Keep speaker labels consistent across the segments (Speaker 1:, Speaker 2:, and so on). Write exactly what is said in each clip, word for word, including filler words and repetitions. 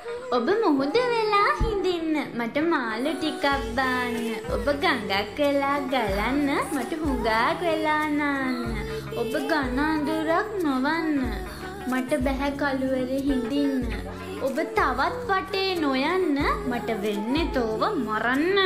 Speaker 1: ඔබ මුහුද වෙලා හිඳින්න මට මාළු ටිකක් දාන්න. ඔබ ගඟක් වෙලා ගලන්න මට හුඟක් වෙලා නාන්න. ඔබ ඝන අඳුරක් නොවන්න මට බැහැ කළුවරේ හිඳින්න. ඔබ තවත් වටේ නොයන්න මට වෙන්නේ තෝව මරන්න.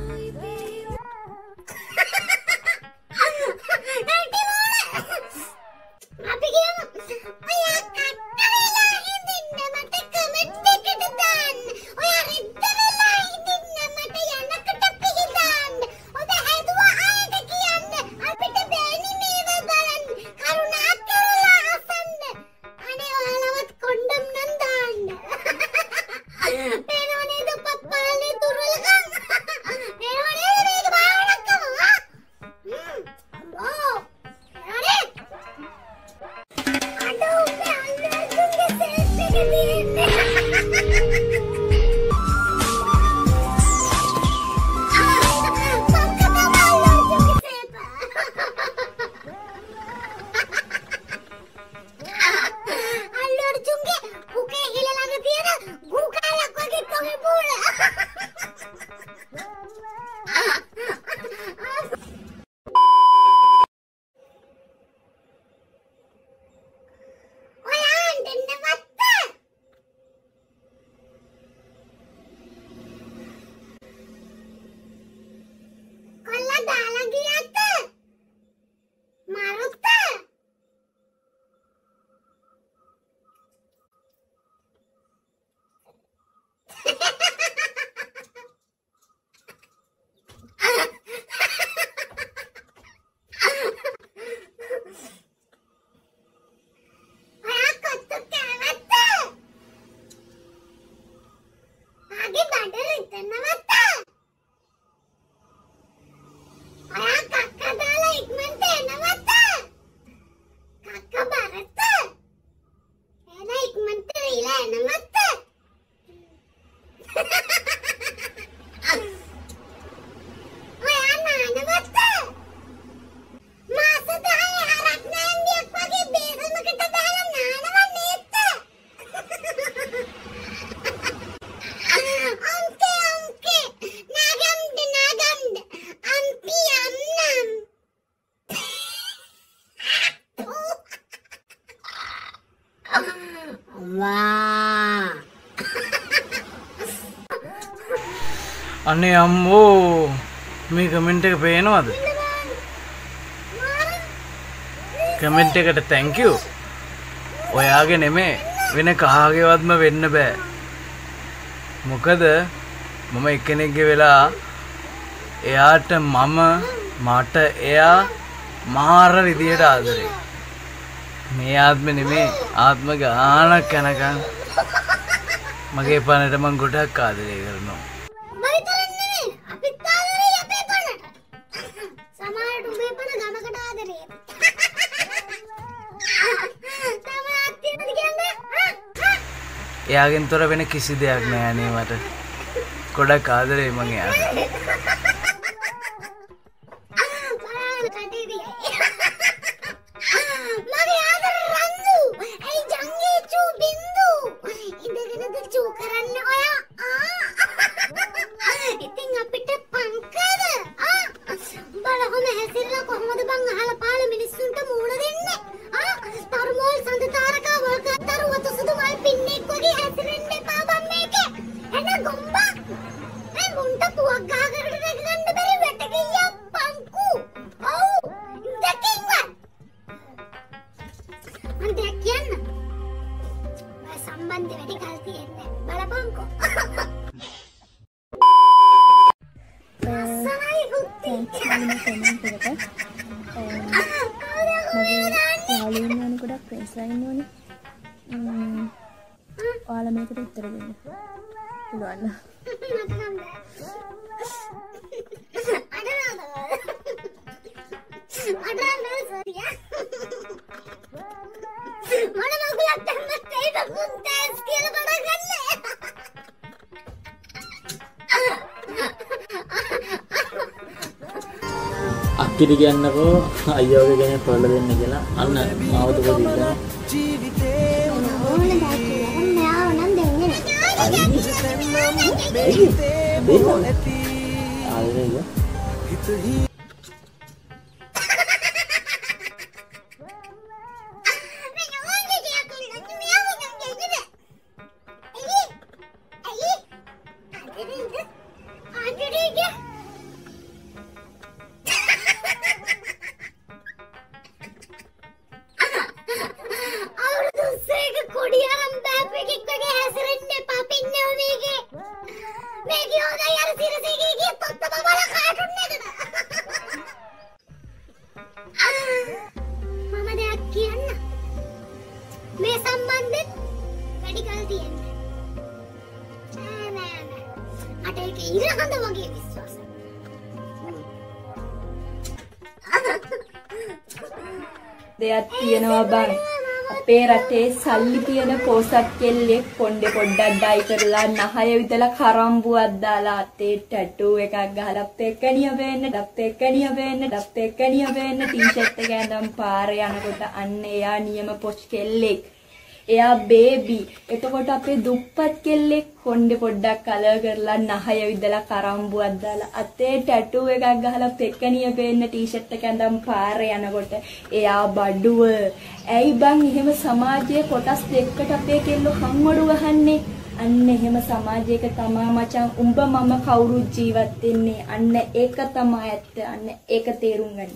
Speaker 2: අපි කියමු ඔයා කට්ට වෙලා හිඳින්න මට කමෙන්ට් එකට දාන්න. ඔයා රිද්ද වෙලා හිඳින්න මට යනකට පිළිදාන්න. ඔබ හැදුවා අයට කියන්න අපිට බෑනි මේව බලන්න. කරුණා කරලා අසන්න. අනේ ඔයාලවත් කොණ්ඩම් නම් දාන්න. පේනව නේද පප්පාලේ දුර්වලකම්. පේනව නේද මේක බාරක්කම. හ්ම් අම්බෝ අනේ අඩෝ මල්ලුගේ සෙල්ෆි එක දින්නේ.
Speaker 3: අනේ අම්මෝ මේ කමෙන්ට් එක පේනවද? කමෙන්ට් එකට thank you. ඔයාගේ නෙමෙයි වෙන කාගේවත්ම වෙන්න බෑ. මොකද මම එක්කෙනෙක්ගේ වෙලා එයාට මම මට එයා මාර විදියට ආදරේ. මේ ආත්මෙ නෙමෙයි ආත්ම ගානක් යනකම් මගේ පණට මං ගොඩක් ආදරේ කරනවා. එයාගෙන් තොර වෙන කිසි දෙයක් නෑ අනේ මට. ගොඩක් ආදරේ මං එයාට.
Speaker 2: මගේ ආදර රන්දු. ඇයි ජංගේ චූ බින්දු. ඉඳගෙනද චූ කරන්න ඔයා? ඉතින් අපිට පංකද? ආ බලහොම හැසිරලා කොහොමද බං අහලා පාල මිනිස්සුන්ට මූණ දෙන්නේ? ආ තරමෝල් සඳ තාරකා වල්කත්තරු වතු සුදු මල් පින්නෙක් වගේ හැසිරෙන්න එපා බං මේකේ. එන ගොම්බා. මේ මුන්ට පුවක් ගහකට රැගගන්න බැරි වැට ගියා පංකු. ඔව් දෙකින්වත්. මන් දෙයක් කියන්න. මම සම්බන්ධ වැඩි කල් තියෙන්නේ. බලපංකෝ. අසනයි හුත්ති.
Speaker 4: යාළුවෝ ගොඩක් ෆ්‍රෙන්ඩ්ස් ලා ඉන්නෝනේ. ම්ම් ඔයාලා මේකට උත්තර දෙන්න. පුළුවන් නේද?
Speaker 2: මට නම් බෑ. අඩරාද. අඩරාද සෝරියා. මොන මොකක්ද මට ඒක මුන්තස් කියලා බඩ ගන්න.
Speaker 5: අක්කිට කියන්නකෝ අයියාගේ ගැන පොළ දෙන්න කියලා. අන්න මාවත පොඩි ඉන්න.
Speaker 2: ඕන දාලා නම් දෙන්නේ නැහැ.
Speaker 4: දෙයක් තියෙනවා බං. අපේ රටේ සල්ලි තියෙන පොසත් කෙල්ලෙක් කොණ්ඩේ පොඩ්ඩක් ඩයි කරලා නහය විදලා කරම්බුවක් දාලා අතේ ටැටූ එකක් ගහලා පෙකණිය වෙන්න, ඩප්පෙකණිය වෙන්න, ඩප්පෙකණිය වෙන්න ටී-ෂර්ට් එක ඇඳන් පාරේ යනකොට අන්න එයා නියම පොෂ් කෙල්ලෙක්. එයා බේබි. එතකොට අපේ දුප්පත් කෙල්ලෙක් කොණ්ඩේ පොඩ්ඩක් කලර් කරලා නහය විදලා කරම්බුවක් දාලා අතේ ටැටූ එකක් ගහලා පෙකණිය වෙන්න ටී-ෂර්ට් එක ඇඳන් පාරේ යනකොට එයා බඩුව. ඇයි බං එහෙම සමාජයේ කොටස් දෙකකට අපේ කෙල්ලෝ හම්වඩු ගහන්නේ? අන්න එහෙම සමාජයක තමා මචං උඹ මම කවුරුත් ජීවත් වෙන්නේ. අන්න ඒක තමයි ඇත්ත. අන්න ඒක තේරුම් ගන්න.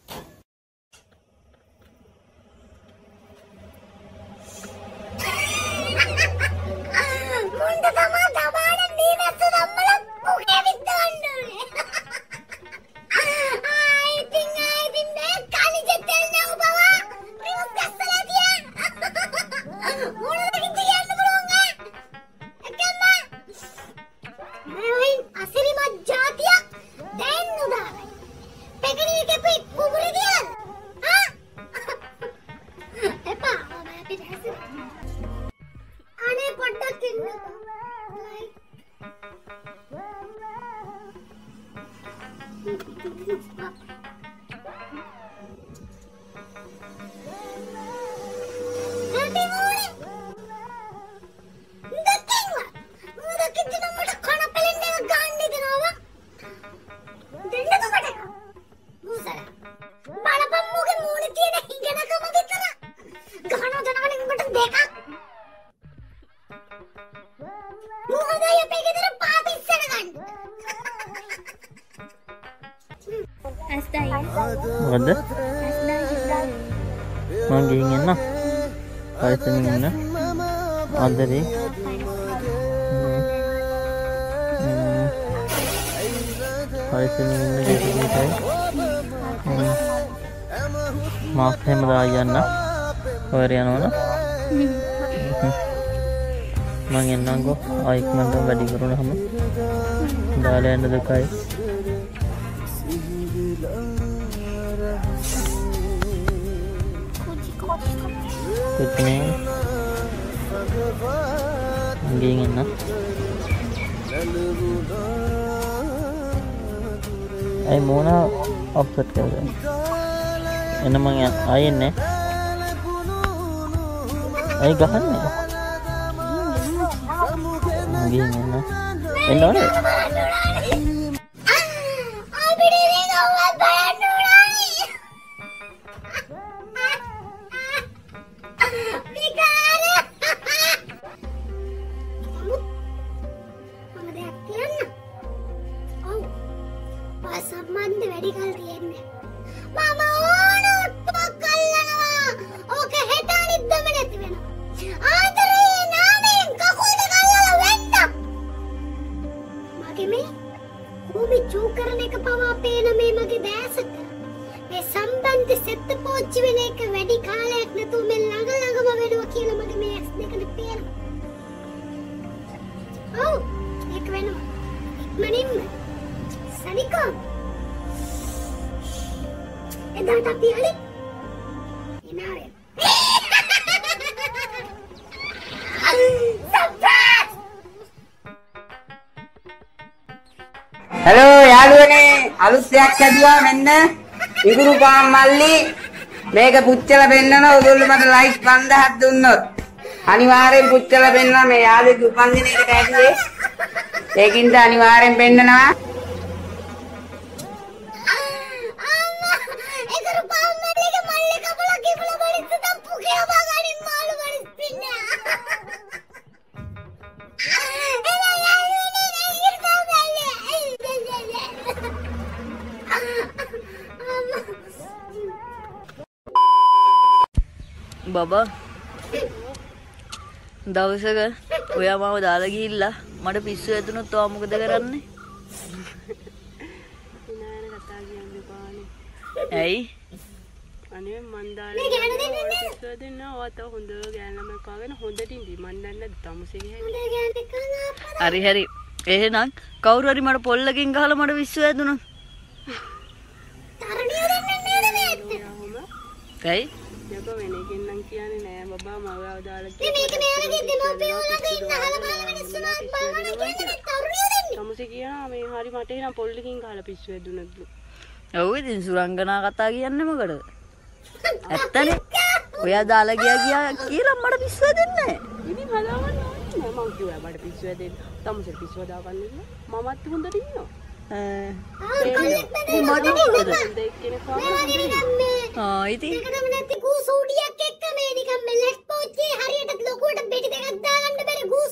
Speaker 5: Ada? Manggil na. Kaya tingin na. Ada rin. Kaya tingin na dito dito. Maaf na madayan na. Kaya yan na. Mangin na ko. Ay man to gadi karo na hamo. Dale na do kay. Kuch nahi gingin na ay muna offset kar de ena mang ayin ne ay gahan ne gingin na eno ne
Speaker 6: Hello යාළුවනේ අලුත් දෙයක් හදුවා මෙන්න ඉගුරු පාන් මල්ලි මේක පුච්චලා පෙන්නනවා ඔයගොල්ලෝ මට ලයික් පන්දාහක් දුන්නොත් අනිවාර්යෙන් පුච්චලා පෙන්නනවා මේ යාළුවෙක් උපන්දිනයකට ඇදුවේ ඒකින්ද අනිවාර්යෙන් පෙන්නනවා.
Speaker 7: බබා දවසක ඔයා මාව දාලා ගිහිල්ලා මට පිස්සු ඇතුනොත් ඔයා මොකද කරන්නේ?
Speaker 8: ඉනාන කතා කියන්නේ පානේ.
Speaker 7: ඇයි?
Speaker 8: අනේ මන් දාලා පිස්සු දෙන්න ඔයාට හොඳ ගෑනම කාගෙන හොඳට ඉඳි මන් දන්නේ තමුසේ ගහන්නේ.
Speaker 7: හරි හරි. එහෙනම් කවුරු හරි මට පොල්ලකින් ගහලා මට පිස්සු ඇතුනොත්.
Speaker 2: තරණිය දෙන්නේ නේද මේ?
Speaker 7: ඇයි?
Speaker 8: යකෝ වෙන එකෙන් නම් කියන්නේ නෑ බබා මම ඔයාව දාලා
Speaker 2: මේ මේක මෙයාගේ දෙමෝපියෝ ළඟ ඉන්න අහලා බලන මිනිස්සු නම් බලන කියන්නේ තරුණිය දෙන්නේ.
Speaker 8: තමුසේ කියනවා මේ හරි මට එනම් පොල්ලකින් ගහලා පිස්සු ඇදුනත්ලු.
Speaker 7: ඔව් ඉතින් සුරංගනා කතා කියන්නේ මොකටද? ඇත්තනේ. ඔයා දාලා ගියා ගියා කියලා මට පිස්සු ඇදෙන්නේ නෑ.
Speaker 8: ඉතින් හදාගන්න ඕනේ නෑ මං කිව්වා මට පිස්සු ඇදෙන්න. තමුසේ පිස්සු හදාගන්න ඉන්න. මමත් හොඳට ඉන්නවා.
Speaker 7: ආ ඉතින්
Speaker 2: ඒකටම නැති ගූ සූඩියක් එක්ක මේ නිකන් මෙලස් පෝච්චි හරියට ලොකුවට පිටි දෙකක් දාගන්න බැරි ගූ